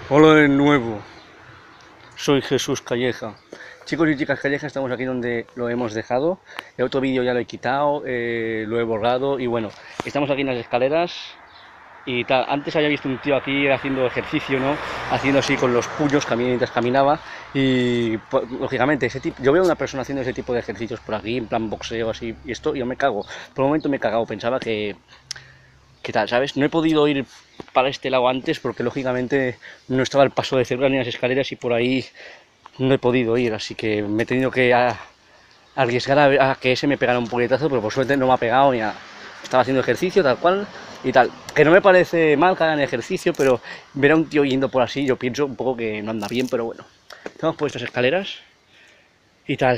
Hola de nuevo, soy Jesús Calleja. Chicos y chicas Calleja, estamos aquí donde lo hemos dejado. El otro vídeo ya lo he quitado, lo he borrado y bueno, estamos aquí en las escaleras y tal. Antes había visto un tío aquí haciendo ejercicio, ¿no? Haciendo así con los puños mientras caminaba y pues, lógicamente yo veo a una persona haciendo ese tipo de ejercicios por aquí, en plan boxeo así, y esto yo me cago. Por un momento me he cagado, pensaba que ¿qué tal? ¿Sabes? No he podido ir para este lado antes porque lógicamente no estaba el paso de cebra ni las escaleras y por ahí no he podido ir, así que me he tenido que arriesgar a que ese me pegara un puñetazo, pero por suerte no me ha pegado ni nada. Estaba haciendo ejercicio tal cual y tal. Que no me parece mal que hagan ejercicio, pero ver a un tío yendo por así, yo pienso un poco que no anda bien, pero bueno. Estamos por estas escaleras y tal.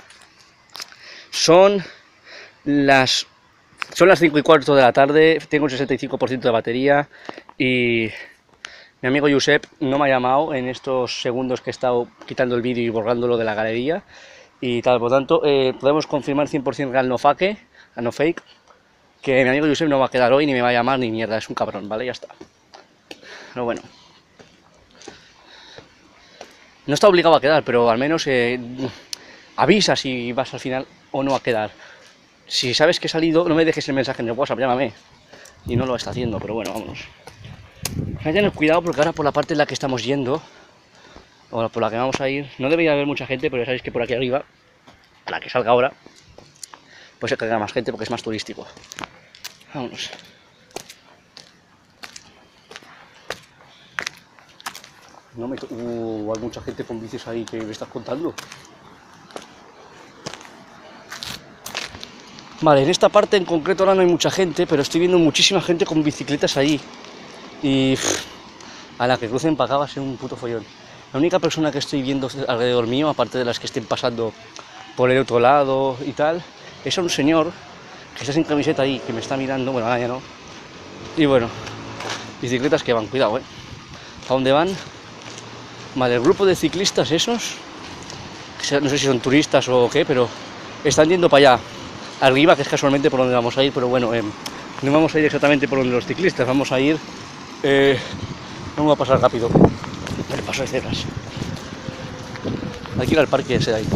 Son las Son las 5:15 de la tarde, tengo un 65% de batería y mi amigo Josep no me ha llamado en estos segundos que he estado quitando el vídeo y borrándolo de la galería y tal, por tanto, podemos confirmar 100% real no fake, que mi amigo Josep no va a quedar hoy ni me va a llamar ni mierda, es un cabrón, ¿vale? Ya está. Pero bueno, no está obligado a quedar, pero al menos avisa si vas al final o no a quedar. Si sabes que he salido, no me dejes el mensaje en el WhatsApp, llámame. Y no lo está haciendo, pero bueno, vámonos. Hay que tener cuidado porque ahora por la parte en la que estamos yendo, o por la que vamos a ir, no debería haber mucha gente, pero ya sabéis que por aquí arriba, a la que salga ahora, pues se carga más gente porque es más turístico. Vámonos. No me hay mucha gente con bicis ahí que me estás contando. Vale, en esta parte en concreto ahora no hay mucha gente, pero estoy viendo muchísima gente con bicicletas ahí. Y a la que crucen para acá va a ser un puto follón. La única persona que estoy viendo alrededor mío, aparte de las que estén pasando por el otro lado y tal, es un señor que está sin camiseta ahí, que me está mirando, bueno, ahora ya no. Y bueno, bicicletas que van, cuidado, ¿a dónde van? Vale, el grupo de ciclistas esos, que no sé si son turistas o qué, pero están yendo para allá, arriba, que es casualmente por donde vamos a ir, pero bueno, no vamos a ir exactamente por donde los ciclistas, vamos a ir, vamos a pasar rápido, el paso de cebras. Hay que ir al parque ese de ahí.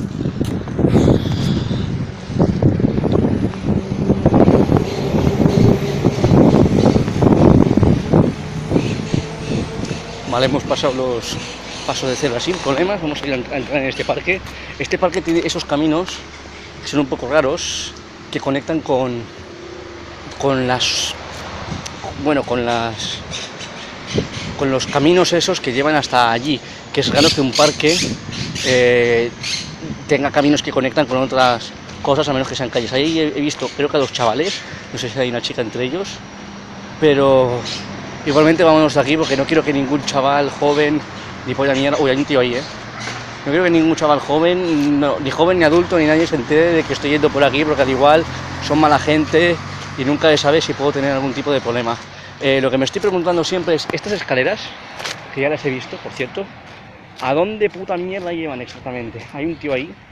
Vale, hemos pasado los pasos de cebra sin problemas, vamos a ir a entrar en este parque. Este parque tiene esos caminos que son un poco raros, que conectan con las, bueno, con los caminos esos que llevan hasta allí, que es raro que un parque tenga caminos que conectan con otras cosas, a menos que sean calles. Ahí he visto, creo que a 2 chavales, no sé si hay una chica entre ellos, pero igualmente vámonos de aquí porque no quiero que ningún chaval joven, ni polla mierda, uy, hay un tío ahí, no quiero que ningún chaval joven, no, ni joven ni adulto, ni nadie se entere de que estoy yendo por aquí, porque al igual son mala gente y nunca se sabe si puedo tener algún tipo de problema. Lo que me estoy preguntando siempre es, estas escaleras, que ya las he visto, por cierto, ¿a dónde puta mierda llevan exactamente? Hay un tío ahí.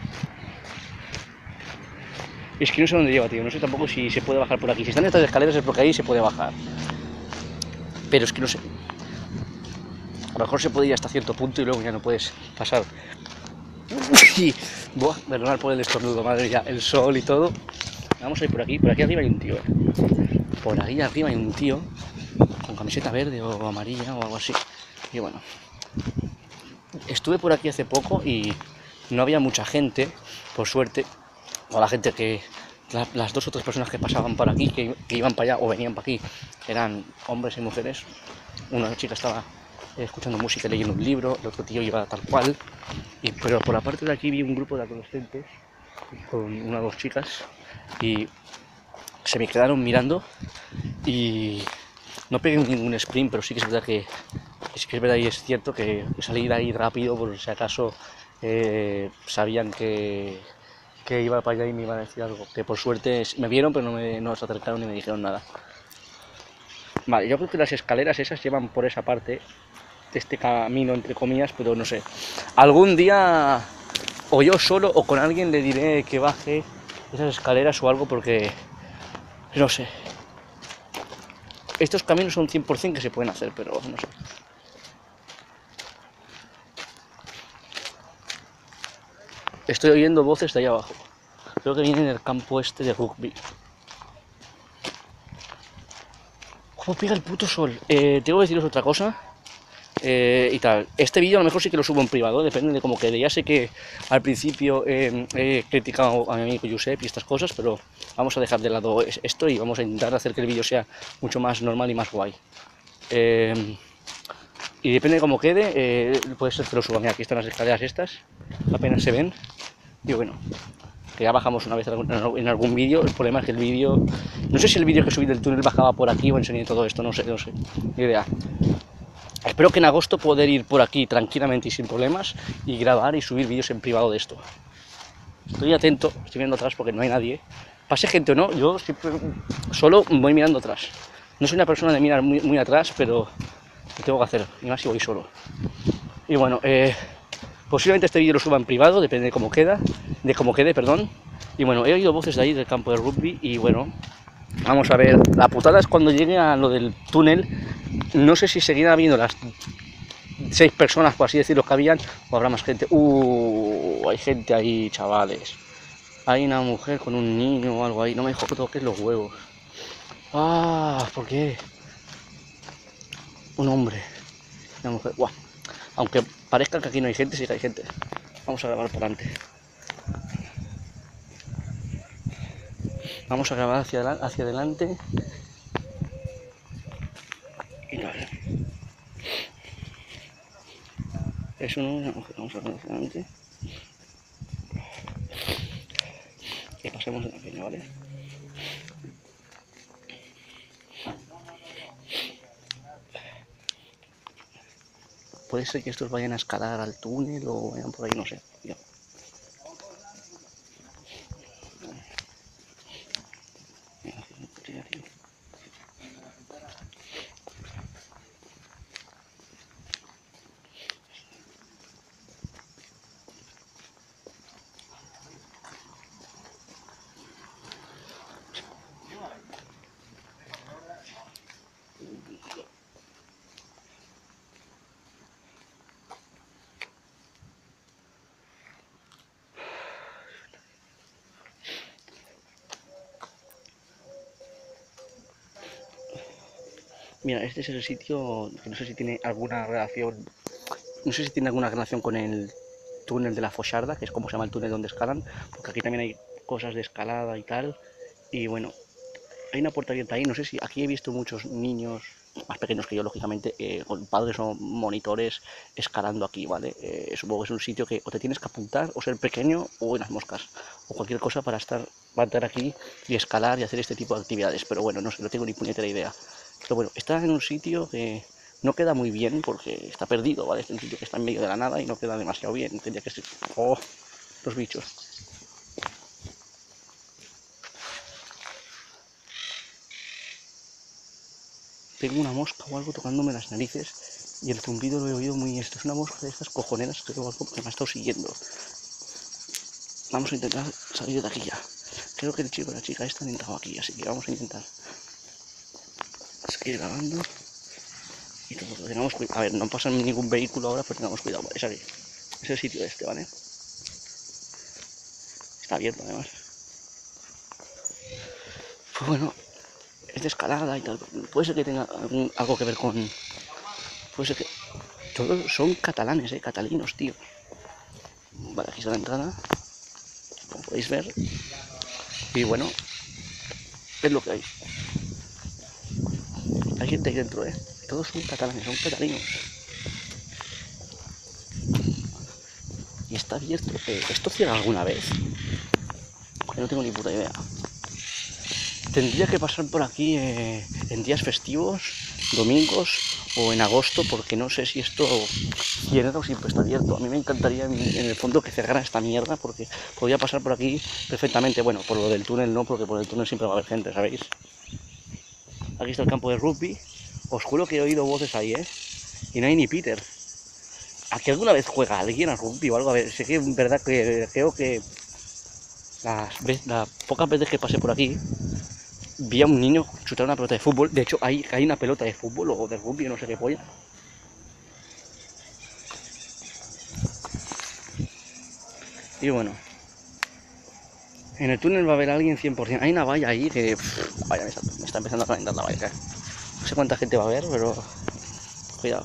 Es que no sé dónde lleva, tío, no sé tampoco si se puede bajar por aquí. Si están estas escaleras es porque ahí se puede bajar. Pero es que no sé. A lo mejor se puede ir hasta cierto punto y luego ya no puedes pasar. Y, buah, perdonad por el estornudo, madre mía, el sol y todo. Vamos a ir por aquí arriba hay un tío. Por ahí arriba hay un tío con camiseta verde o amarilla o algo así. Y bueno, estuve por aquí hace poco y no había mucha gente, por suerte, o la gente que, las 2 o 3 personas que pasaban por aquí, que iban para allá o venían para aquí, eran hombres y mujeres. Una chica estaba escuchando música y leyendo un libro, el otro tío iba tal cual, pero por la parte de aquí vi un grupo de adolescentes con 1 o 2 chicas y se me quedaron mirando y no pegué ningún sprint, pero sí que es verdad y es cierto que salí de ahí rápido por si acaso sabían que iba para allá y me iban a decir algo, que por suerte me vieron pero no se acercaron ni me dijeron nada. Vale, yo creo que las escaleras esas llevan por esa parte de este camino entre comillas, pero no sé, algún día o yo solo o con alguien le diré que baje esas escaleras o algo, porque no sé, estos caminos son 100% que se pueden hacer, pero no sé. Estoy oyendo voces de ahí abajo. Creo que vienen del campo este de rugby. ¿Cómo pega el puto sol? Tengo que deciros otra cosa. Y tal. Este vídeo a lo mejor sí que lo subo en privado, depende de cómo quede. Ya sé que al principio he criticado a mi amigo Josep y estas cosas, pero vamos a dejar de lado esto y vamos a intentar hacer que el vídeo sea mucho más normal y más guay. Y depende de cómo quede, puede ser que lo suba. Mira, aquí están las escaleras estas, apenas se ven. Y bueno, que ya bajamos una vez en algún vídeo. El problema es que el vídeo, no sé si el vídeo que subí del túnel bajaba por aquí o enseñé todo esto, no sé, ni idea. Espero que en agosto poder ir por aquí tranquilamente y sin problemas y grabar y subir vídeos en privado de esto. Estoy atento, estoy mirando atrás porque no hay nadie. Pase gente o no, yo siempre solo voy mirando atrás. No soy una persona de mirar muy atrás, pero lo tengo que hacer, y más si voy solo. Y bueno, posiblemente este vídeo lo suba en privado, depende de cómo quede, perdón. Y bueno, he oído voces de ahí del campo de rugby y bueno, vamos a ver. La putada es cuando llegue a lo del túnel. No sé si seguirán habiendo las 6 personas, por así decirlo, que habían, o habrá más gente. Hay gente ahí, chavales. Hay una mujer con un niño o algo ahí. No me toques los huevos. ¿Por qué? Un hombre, una mujer. Buah. Aunque parezca que aquí no hay gente, sí que hay gente. Vamos a grabar para adelante. Vamos a grabar hacia adelante. Y vale. Es una mujer. Vamos a ver hacia adelante. Que pasemos en la peña, ¿vale? Puede ser que estos vayan a escalar al túnel o vayan por ahí, no sé. Ya. Mira, este es el sitio que no sé si tiene alguna relación. No sé si tiene alguna relación con el túnel de la Foixarda, que es como se llama el túnel donde escalan, porque aquí también hay cosas de escalada y tal. Y bueno, hay una puerta abierta ahí. No sé si aquí he visto muchos niños más pequeños que yo, lógicamente, con padres o monitores escalando aquí, ¿vale? Supongo que es un sitio que o te tienes que apuntar o ser pequeño o en las moscas o cualquier cosa para estar aquí y escalar y hacer este tipo de actividades. Pero bueno, no sé, no tengo ni puñetera idea. Pero bueno, está en un sitio que no queda muy bien porque está perdido, ¿vale? Es un sitio que está en medio de la nada y no queda demasiado bien. Tendría que ser... ¡Oh! Los bichos. Tengo una mosca o algo tocándome las narices y el zumbido lo he oído muy... Esto es una mosca de estas cojoneras, creo, algo que me ha estado siguiendo. Vamos a intentar salir de aquí ya. Creo que el chico y la chica esta han entrado aquí, así que vamos a intentar seguir grabando. Y todo, tengamos cuidado. A ver, no pasa ningún vehículo ahora, pero tengamos cuidado. Es aquí. Es el sitio este, ¿vale? Está abierto además. Pues bueno, es de escalada y tal. Puede ser que tenga algo que ver con... Puede ser que... Todos son catalanes, catalinos, tío. Vale, aquí está la entrada. Como podéis ver. Y bueno, es lo que hay. Hay gente ahí dentro, Todos son catalanes, son catalinos. Y está abierto. ¿Esto cierra alguna vez? No tengo ni puta idea. Tendría que pasar por aquí en días festivos, domingos o en agosto, porque no sé si esto cierra o siempre está abierto. A mí me encantaría en el fondo que cerrara esta mierda, porque podría pasar por aquí perfectamente. Bueno, por lo del túnel no, porque por el túnel siempre va a haber gente, ¿sabéis? Aquí está el campo de rugby. Os juro que he oído voces ahí, y no hay ni Peter. ¿Aquí alguna vez juega alguien al rugby o algo? A ver, sé que en verdad que creo que las pocas veces que pasé por aquí vi a un niño chutar una pelota de fútbol. De hecho, hay una pelota de fútbol o de rugby, no sé qué polla. Y bueno, en el túnel va a haber alguien 100%. Hay una valla ahí que... vaya, me está empezando a calentar la valla. No sé cuánta gente va a haber, pero... cuidado.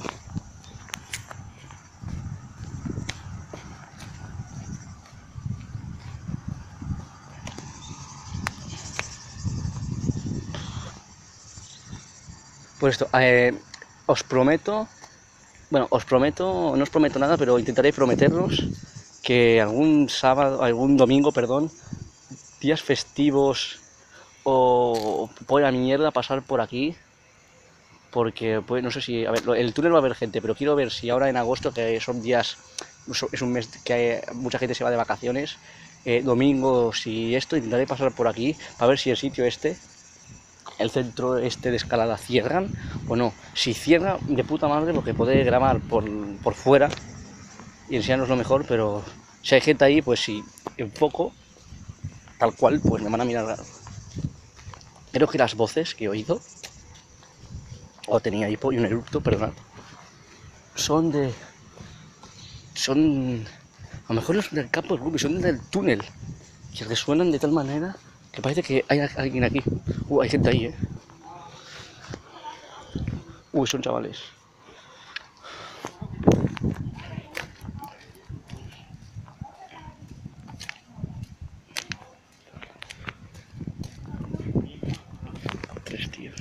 Pues esto, os prometo... Bueno, no os prometo nada, pero intentaré prometerlos que algún sábado, algún domingo, perdón, días festivos o por la mierda pasar por aquí, porque pues no sé si, a ver, el túnel va a haber gente, pero quiero ver si ahora en agosto, que son días, es un mes que mucha gente se va de vacaciones, domingos y esto, intentaré pasar por aquí para ver si el sitio este, el centro este de escalada, cierran o no. Si cierra, de puta madre, porque podré grabar por fuera y enseñaros lo mejor, pero si hay gente ahí, pues si enfoco tal cual, pues me van a mirar raro. Creo que las voces que he oído, o tenía hipo y un eructo, perdón, son a lo mejor no son del campo de rugby, son del túnel, que resuenan de tal manera que parece que hay alguien aquí. Hay gente ahí, son chavales. Tres tíos.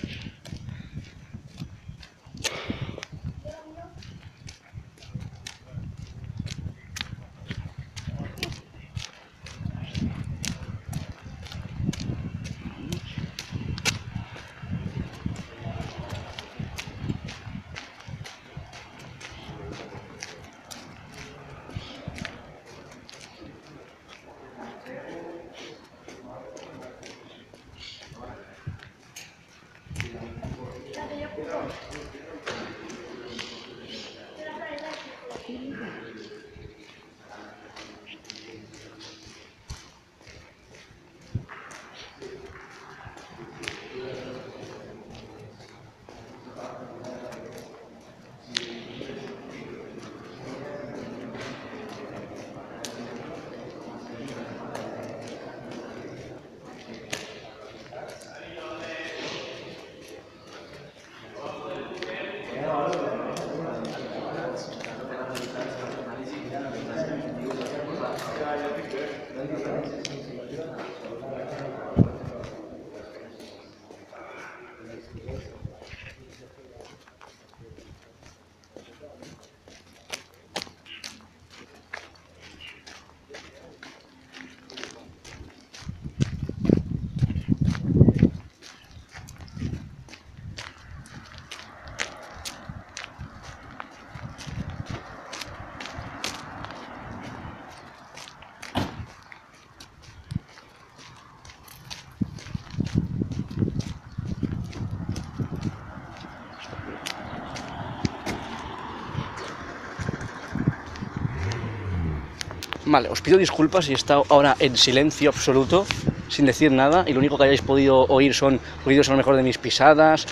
Vale, os pido disculpas si he estado ahora en silencio absoluto, sin decir nada, y lo único que hayáis podido oír son ruidos a lo mejor de mis pisadas,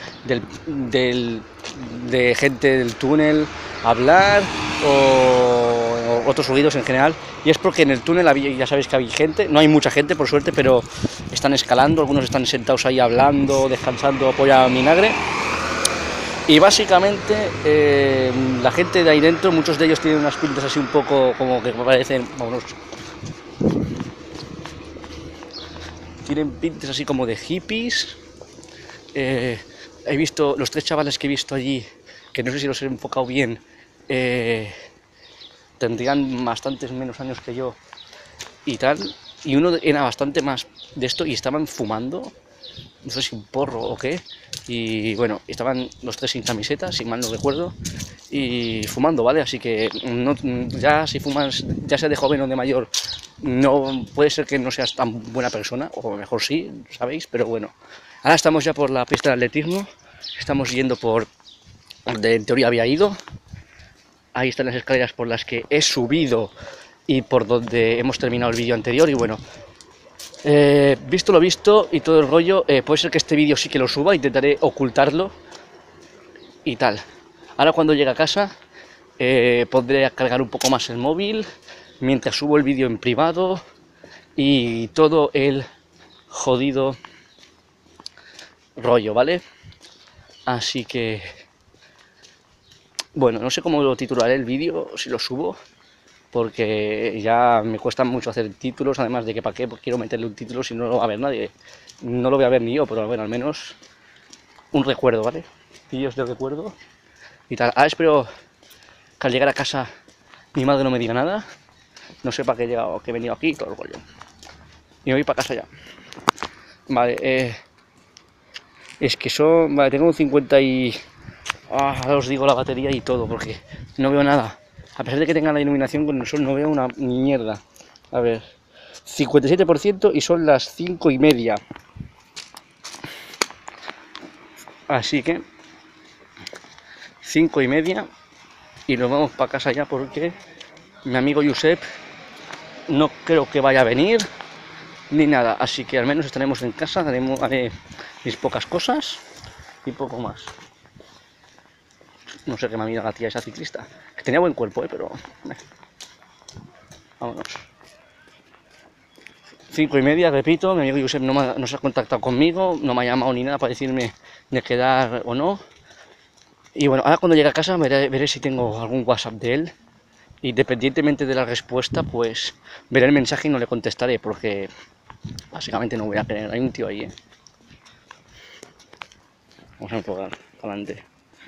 de gente del túnel hablar, o otros ruidos en general. Y es porque en el túnel ya sabéis que había gente, no hay mucha gente por suerte, pero están escalando, algunos están sentados ahí hablando, descansando, polla vinagre. Y básicamente la gente de ahí dentro, muchos de ellos tienen unas pintas así un poco como que parecen, vámonos, tienen pintas así como de hippies. He visto, los tres chavales que he visto allí, que no sé si los he enfocado bien, tendrían bastantes menos años que yo y tal, y uno era bastante más de esto y estaban fumando, no sé si un porro o qué, y bueno, estaban los tres sin camiseta, si mal no recuerdo, y fumando, ¿vale? Así que no, ya si fumas, ya sea de joven o de mayor, no puede ser que no seas tan buena persona, o mejor sí, sabéis, pero bueno. Ahora estamos ya por la pista de atletismo, estamos yendo por donde en teoría había ido. Ahí están las escaleras por las que he subido y por donde hemos terminado el vídeo anterior, y bueno, visto lo visto y todo el rollo, puede ser que este vídeo sí que lo suba, intentaré ocultarlo y tal. Ahora cuando llegue a casa pondré a cargar un poco más el móvil, mientras subo el vídeo en privado y todo el jodido rollo, ¿vale? Así que, bueno, no sé cómo lo titularé el vídeo, si lo subo, porque ya me cuesta mucho hacer títulos, además de que para qué quiero meterle un título si no lo va a ver nadie. No lo voy a ver ni yo, pero bueno, al menos un recuerdo, ¿vale? Vídeos de recuerdo y tal. Espero que al llegar a casa mi madre no me diga nada, no sepa que he llegado, que he venido aquí y todo el rollo. Y me voy para casa ya. Vale, es que son... Vale, tengo un 50 y... ahora os digo la batería y todo, porque no veo nada. A pesar de que tenga la iluminación con el sol, no veo una mierda. A ver, 57% y son las 5:30. Así que 5:30 y nos vamos para casa ya, porque mi amigo Josep no creo que vaya a venir ni nada. Así que al menos estaremos en casa, haré mis pocas cosas y poco más. No sé qué me mira la tía esa ciclista, que tenía buen cuerpo, pero... vámonos. 5:30, repito, mi amigo Josep no se ha contactado conmigo, no me ha llamado ni nada para decirme de quedar o no. Y bueno, ahora cuando llegue a casa veré si tengo algún WhatsApp de él. Independientemente de la respuesta, pues veré el mensaje y no le contestaré, porque básicamente no voy a querer. Hay un tío ahí, Vamos a enfocar, adelante.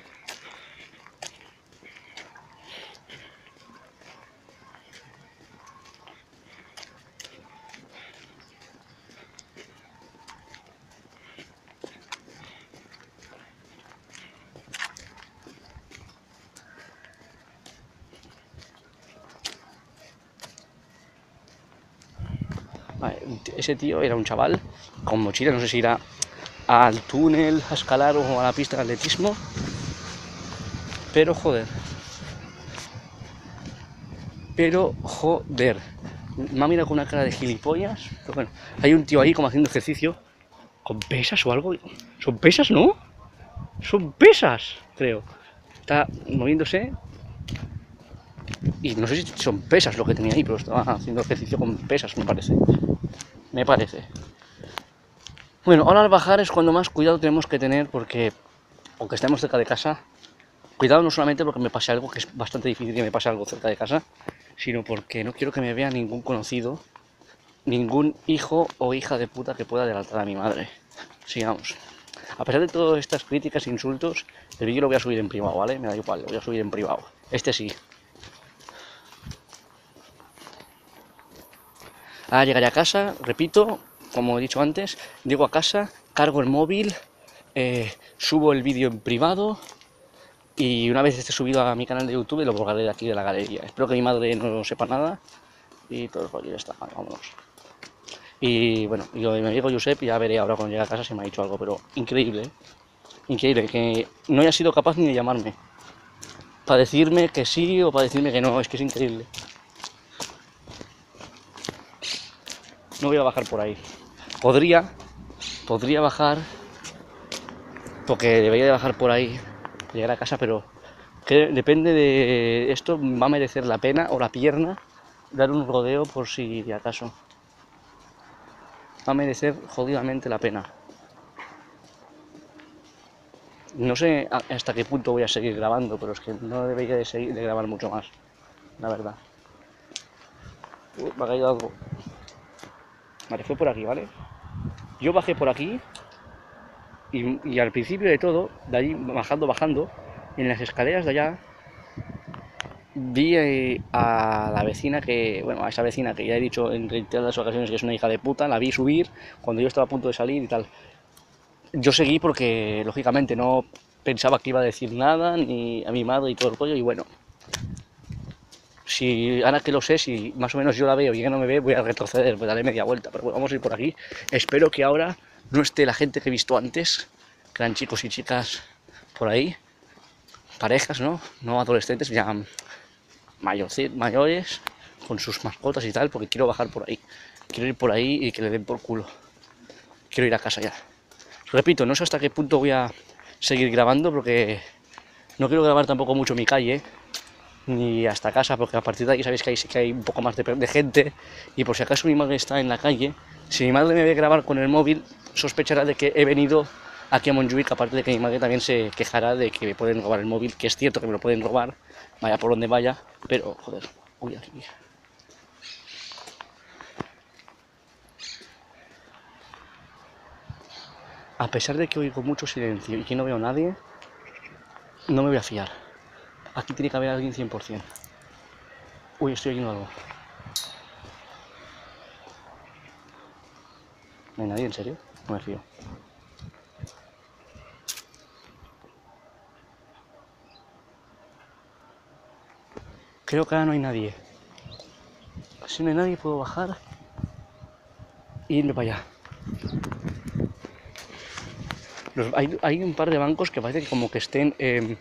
Vale, ese tío era un chaval con mochila, no sé si irá al túnel a escalar o a la pista de atletismo, pero joder, me ha mirado con una cara de gilipollas. Pero bueno, hay un tío ahí como haciendo ejercicio con pesas o algo. ¿Son pesas, no? Son pesas, creo. Está moviéndose y no sé si son pesas lo que tenía ahí, pero estaba haciendo ejercicio con pesas, me parece. Bueno, ahora al bajar es cuando más cuidado tenemos que tener, porque aunque estemos cerca de casa, cuidado no solamente porque me pase algo, que es bastante difícil que me pase algo cerca de casa, sino porque no quiero que me vea ningún conocido, ningún hijo o hija de puta que pueda adelantar a mi madre. Sigamos. A pesar de todas estas críticas e insultos, el vídeo lo voy a subir en privado, ¿vale? Me da igual, lo voy a subir en privado. Este sí. Ahora llegaré a casa, repito, como he dicho antes, llego a casa, cargo el móvil, subo el vídeo en privado y una vez esté subido a mi canal de YouTube lo colgaré de aquí de la galería. Espero que mi madre no sepa nada y todo el rollo ya está, vámonos. Y bueno, yo me amigo Josep ya veré ahora cuando llegue a casa si me ha dicho algo, pero increíble, ¿eh? Increíble que no haya sido capaz ni de llamarme para decirme que sí o para decirme que no, es que es increíble. No voy a bajar por ahí. Podría bajar, porque debería de bajar por ahí, llegar a casa, pero que depende de esto, va a merecer la pena o la pierna dar un rodeo por si acaso. Va a merecer jodidamente la pena. No sé hasta qué punto voy a seguir grabando, pero es que no debería de grabar mucho más, la verdad. Me ha caído algo. Vale, fue por aquí, ¿vale? Yo bajé por aquí y al principio de todo, de ahí bajando, en las escaleras de allá, vi a la vecina a esa vecina que ya he dicho en reiteradas ocasiones que es una hija de puta, la vi subir cuando yo estaba a punto de salir y tal. Yo seguí porque, lógicamente, no pensaba que iba a decir nada, ni a mi madre y todo el rollo, y bueno, si ahora que lo sé, si más o menos yo la veo y ella no me ve, voy a retroceder, voy a darle media vuelta, pero bueno, vamos a ir por aquí. Espero que ahora no esté la gente que he visto antes, que eran chicos y chicas por ahí, parejas, no adolescentes, ya mayores, con sus mascotas y tal, porque quiero bajar por ahí. Quiero ir por ahí y que le den por culo. Quiero ir a casa ya. Repito, no sé hasta qué punto voy a seguir grabando, porque no quiero grabar tampoco mucho mi calle, ni hasta casa, porque a partir de ahí sabéis que hay un poco más de gente, y por si acaso mi madre está en la calle, si mi madre me ve grabar con el móvil, sospechará de que he venido aquí a Montjuic, aparte de que mi madre también se quejará de que me pueden robar el móvil, que es cierto que me lo pueden robar, vaya por donde vaya, pero joder, uy, aquí. A pesar de que oigo mucho silencio y que no veo a nadie, no me voy a fiar. Aquí tiene que haber alguien 100%. Uy, estoy oyendo algo. ¿No hay nadie, en serio? No me fío. Creo que ahora no hay nadie. Si no hay nadie, puedo bajar e irme para allá. Hay un par de bancos que parece que como que estén...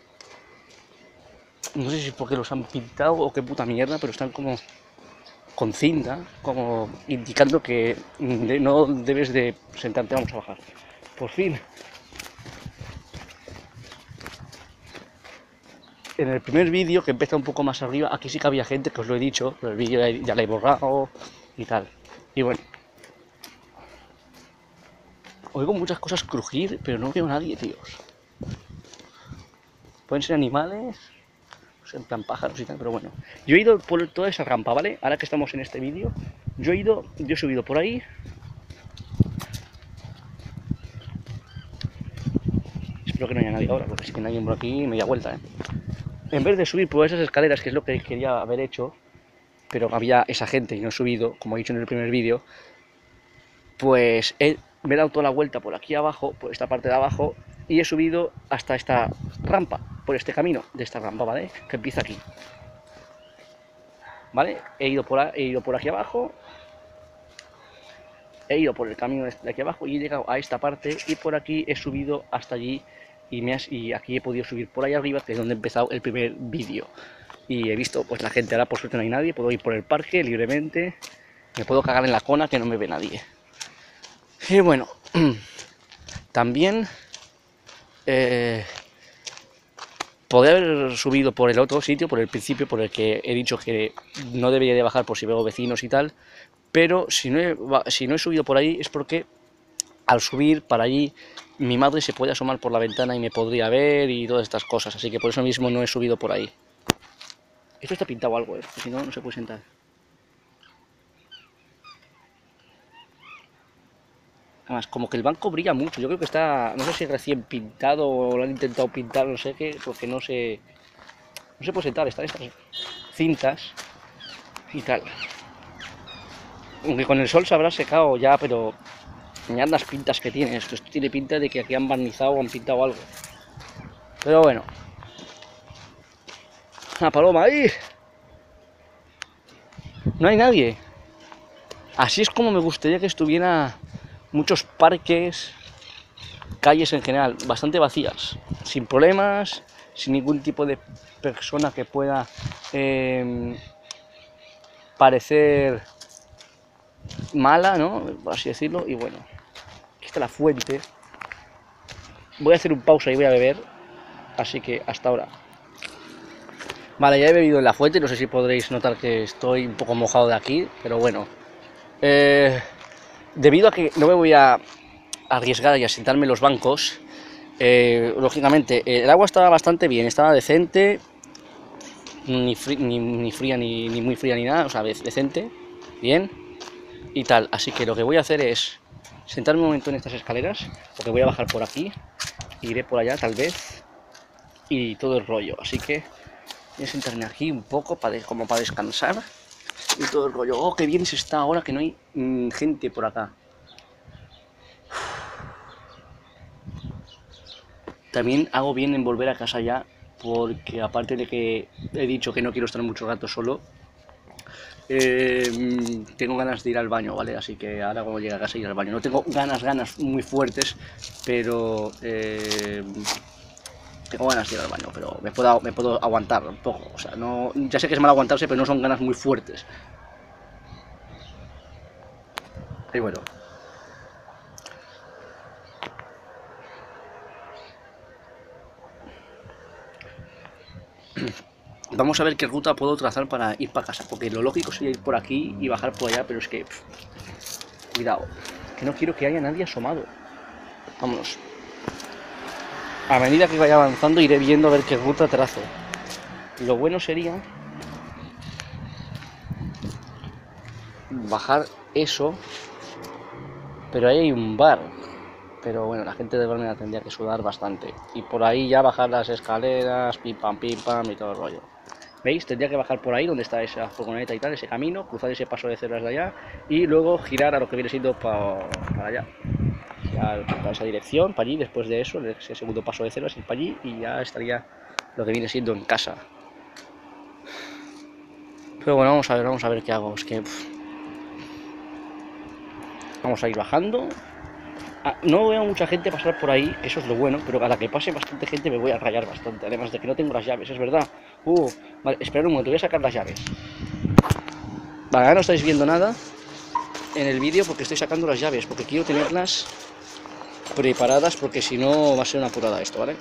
no sé si es porque los han pintado o qué puta mierda, pero están como con cinta, como indicando que no debes de sentarte. Vamos a bajar. Por fin. En el primer vídeo, que empieza un poco más arriba, aquí sí que había gente, que os lo he dicho, pero el vídeo ya lo he borrado y tal. Y bueno. Oigo muchas cosas crujir, pero no veo a nadie, tíos. Pueden ser animales, en plan pájaros y tal, pero bueno. Yo he ido por toda esa rampa, ¿vale? Ahora que estamos en este vídeo, yo he subido por ahí. Espero que no haya nadie ahora, porque si que nadie por aquí, media vuelta, ¿eh? En vez de subir por esas escaleras, que es lo que quería haber hecho, pero había esa gente y no he subido, como he dicho en el primer vídeo, pues me he dado toda la vuelta por aquí abajo, por esta parte de abajo, y he subido hasta esta rampa, por este camino de esta rampa, ¿vale? Que empieza aquí. ¿Vale? He ido por aquí abajo, he ido por el camino de aquí abajo y he llegado a esta parte, y por aquí he subido hasta allí, y aquí he podido subir por ahí arriba, que es donde he empezado el primer vídeo. Y he visto, pues la gente, ahora por suerte no hay nadie, puedo ir por el parque libremente, me puedo cagar en la cona que no me ve nadie. Y bueno, también podría haber subido por el otro sitio, por el principio, por el que he dicho que no debería de bajar por si veo vecinos y tal, pero si no he subido por ahí es porque al subir para allí mi madre se puede asomar por la ventana y me podría ver y todas estas cosas, así que por eso mismo no he subido por ahí. Esto está pintado algo, porque si no, no se puede sentar. Además, como que el banco brilla mucho, yo creo que está, no sé si recién pintado o lo han intentado pintar, no sé qué, porque no se puede sentar, están estas cintas y tal. Aunque con el sol se habrá secado ya, pero mirad las pintas que tiene esto. Esto tiene pinta de que aquí han barnizado o han pintado algo. Pero bueno. ¡Una paloma ahí! No hay nadie. Así es como me gustaría que estuviera muchos parques, calles en general, bastante vacías, sin problemas, sin ningún tipo de persona que pueda parecer mala, ¿no? Por así decirlo. Y bueno, aquí está la fuente. Voy a hacer un pausa y voy a beber, así que hasta ahora. Vale, ya he bebido en la fuente, no sé si podréis notar que estoy un poco mojado de aquí, pero bueno. Debido a que no me voy a arriesgar y a sentarme en los bancos, lógicamente el agua estaba bastante bien, estaba decente, ni fría ni muy fría ni nada, o sea, decente, bien y tal. Así que lo que voy a hacer es sentarme un momento en estas escaleras, porque voy a bajar por aquí, iré por allá tal vez, y todo el rollo. Así que voy a sentarme aquí un poco como para descansar y todo el rollo. Oh, qué bien se está ahora que no hay gente por acá. También hago bien en volver a casa ya, porque aparte de que he dicho que no quiero estar mucho rato solo, tengo ganas de ir al baño, ¿vale? Así que ahora cuando llegue a casa ir al baño. No tengo ganas muy fuertes, pero tengo ganas de ir al baño, pero me puedo aguantar un poco. O sea, no, ya sé que es mal aguantarse, pero no son ganas muy fuertes. Y bueno. Vamos a ver qué ruta puedo trazar para ir para casa, porque lo lógico sería ir por aquí y bajar por allá, pero es que... cuidado, que no quiero que haya nadie asomado. Vámonos. A medida que vaya avanzando iré viendo a ver qué ruta trazo. Lo bueno sería bajar eso, pero ahí hay un bar. Pero bueno, la gente de Valmena tendría que sudar bastante. Y por ahí ya bajar las escaleras, pim pam y todo el rollo. ¿Veis? Tendría que bajar por ahí donde está esa furgoneta y tal, ese camino, cruzar ese paso de cebras de allá y luego girar a lo que viene siendo para allá. Para esa dirección, para allí, después de eso, ese segundo paso de cebras, ir para allí y ya estaría lo que viene siendo en casa. Pero bueno, vamos a ver qué hago. Es que... vamos a ir bajando. No veo mucha gente pasar por ahí, eso es lo bueno, pero a la que pase bastante gente me voy a rayar bastante, además de que no tengo las llaves, es verdad. Vale, esperad un momento, voy a sacar las llaves. Vale, ahora no estáis viendo nada en el vídeo porque estoy sacando las llaves, porque quiero tenerlas preparadas, porque si no va a ser una apurada esto, ¿vale?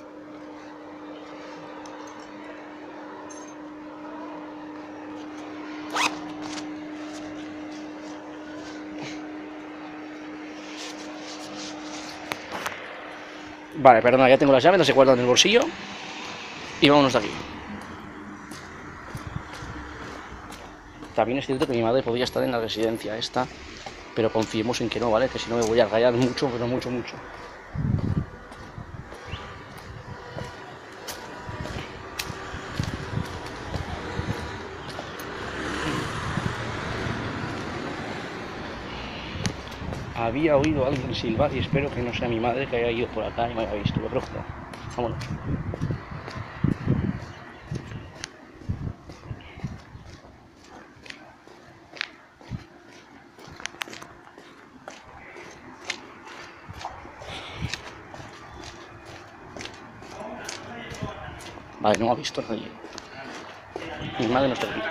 Vale, perdona, ya tengo las llaves, las he guardado en el bolsillo y vámonos de aquí. También es cierto que mi madre podría estar en la residencia esta, pero confiemos en que no, ¿vale? Que si no me voy a rayar mucho, pero mucho. Había oído a alguien silbar y espero que no sea mi madre que haya ido por acá y me haya visto. Yo creo que no. Vámonos. Vale, no me ha visto nadie. Mi madre no está aquí.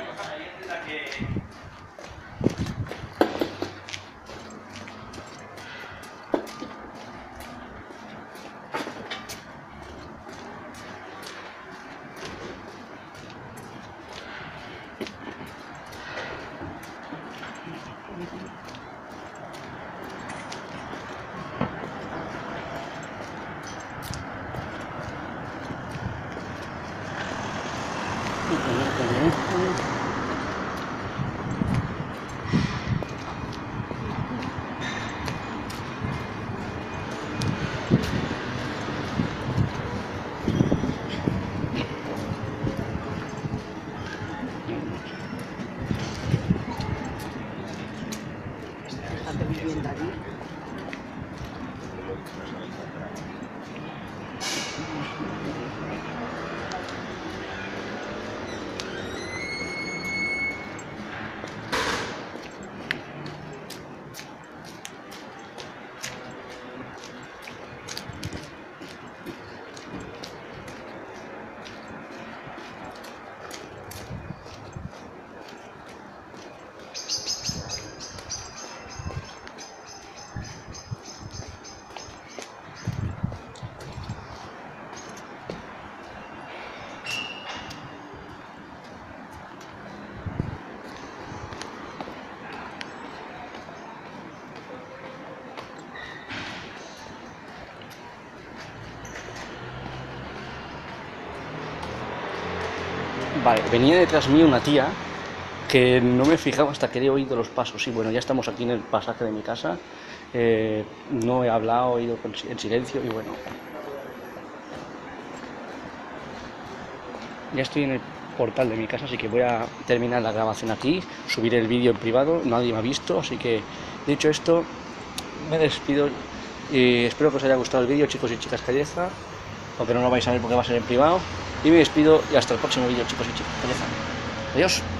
Vale, venía detrás mío una tía que no me fijaba hasta que he oído los pasos. Y bueno, ya estamos aquí en el pasaje de mi casa. No he hablado, he ido en silencio y bueno. Ya estoy en el portal de mi casa, así que voy a terminar la grabación aquí. Subiré el vídeo en privado, nadie me ha visto, así que dicho esto, me despido. Y espero que os haya gustado el vídeo, chicos y chicas Calleja, aunque no lo vais a ver porque va a ser en privado. Y me despido y hasta el próximo vídeo, chicos y chicas Calleja. Adiós.